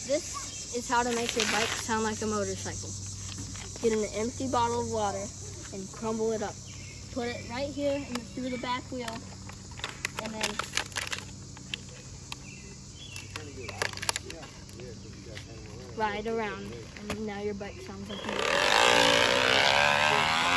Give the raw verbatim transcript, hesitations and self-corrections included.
This is how to make your bike sound like a motorcycle. Get an empty bottle of water and crumble it up. Put it right here in the, through the back wheel, and then ride around. And now your bike sounds like a motorcycle.